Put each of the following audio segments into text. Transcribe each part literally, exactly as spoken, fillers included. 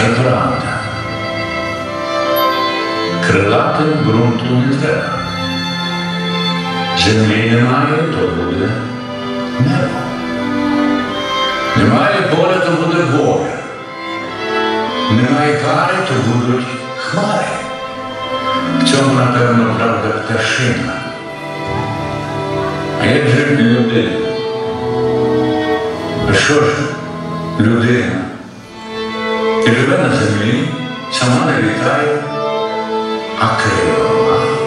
каже правда. Крилатим ґрунту не треба. Землі немає, то буде небо. Немає поля, то буде воля. Немає кари, то будуть хмари. В цьому, напевно, правда пташина. А як же людина? А що ж людина? І живе на землі, сама не літає, а крила має.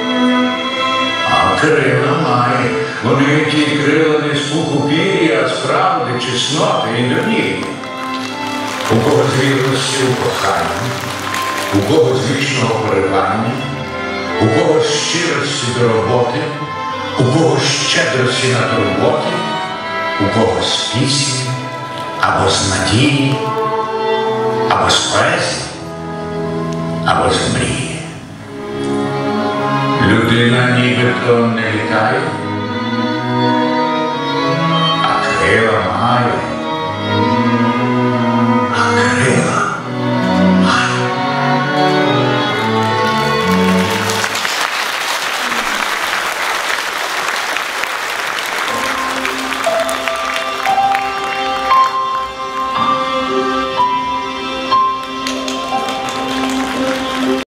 А крила має. Вони ті крила не з пуху пір'я, а справди, чесноти і довіри. У когось вірності у коханні, у когось вічного поривання, у когось щирості до роботи, у когось щедрості на турботи, у когось з пісні, або з надії, або з поезії, або з мрії. Людина нібито не літає, а крила